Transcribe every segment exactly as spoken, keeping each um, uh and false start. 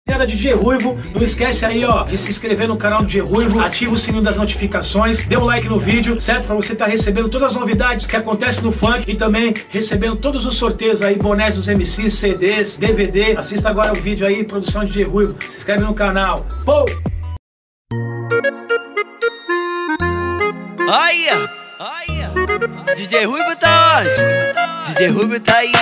D J Ruivo, não esquece aí, ó, de se inscrever no canal do D J Ruivo, ativa o sininho das notificações, dê um like no vídeo, certo? Pra você estar recebendo todas as novidades que acontecem no funk e também recebendo todos os sorteios aí, bonés dos M Cs, C Ds, D V D. Assista agora o vídeo aí, produção de D J Ruivo, se inscreve no canal. Pô! Olha, olha, D J Ruivo tá onde? D J Ruivo tá aí.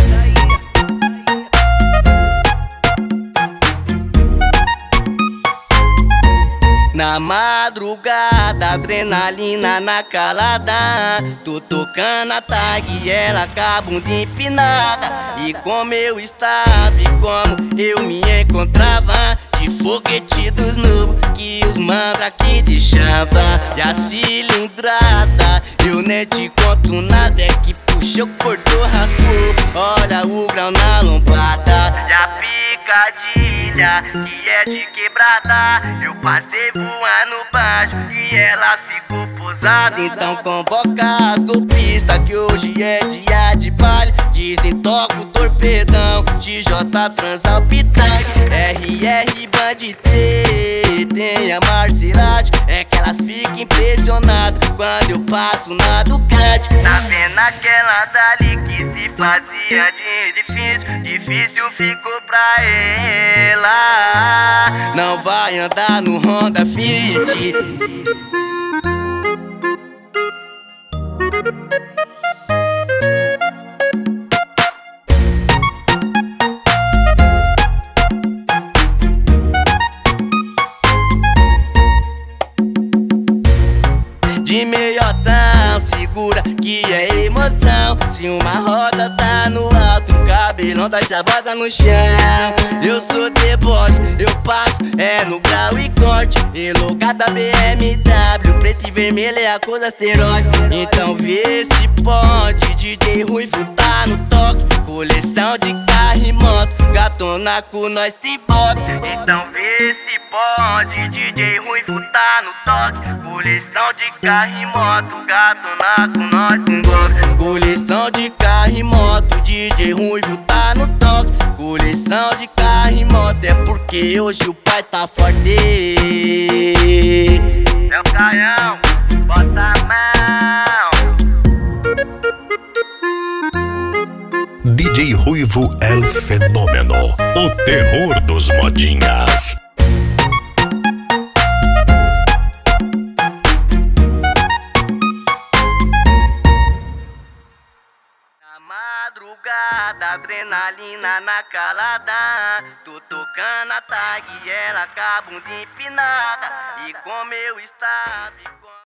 Na madrugada, adrenalina na calada, tô tocando a tag e ela com a bunda empinada. E como eu estava e como eu me encontrava, de foguete dos novos que os mandra aqui deixava. E a cilindrada, eu nem te conto nada, é que puxou, cortou, raspou, olha o grau na lombada. E a picadilha, que é de quebrada, eu passei voando baixo e elas ficou pousada. Então convoca as golpistas que hoje é dia de baile. Desentoca o torpedão, T J transalpitante, R R bandite, tem a Marcelade. É que elas ficam impressionadas quando eu passo na Ducati. Tá vendo aquela dali que se fazia de difícil? Difícil ficou pra ela. Não vai andar no Honda Fit. De meiotão, segura que é emoção. Se uma roda tá no alto, o cabelão da chavosa no chão. Eu sou deboche, eu passo, é no grau e corte. Elogada B M W, preto e vermelho é a cor da asteroide. Então vê se pode, D J Ruivo tá no toque. Coleção de carro e moto, gatona com nós se envolve. Então vê se pode, D J Ruivo tá no toque. Coleção de carro e moto, gatona com nós se envolve. Coleção de carro e moto, D J Ruivo tá no toque. Coleção de carro e moto, é porque hoje o pai tá forte. É o Caião, bota a mão. D J Ruivo é o fenômeno, o terror dos modinhas. Na madrugada, adrenalina na calada, tô tocando a tag e ela com a bunda empinada. E como eu estava